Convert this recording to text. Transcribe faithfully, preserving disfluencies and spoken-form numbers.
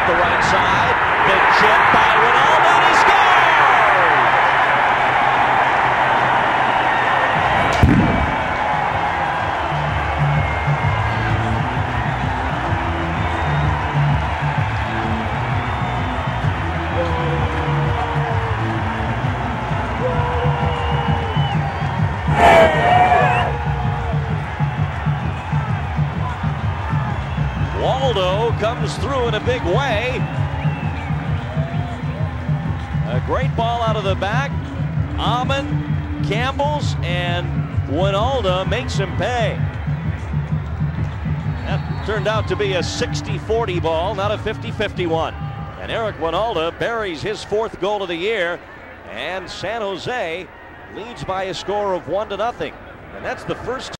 the right side. The chip by Wynalda, and he scores! Waldo comes through in a big way. A great ball out of the back. Amon, Campbell's, and Wynalda makes him pay. That turned out to be a sixty forty ball, not a fifty fifty-one. And Eric Wynalda buries his fourth goal of the year, and San Jose leads by a score of one to nothing. And that's the first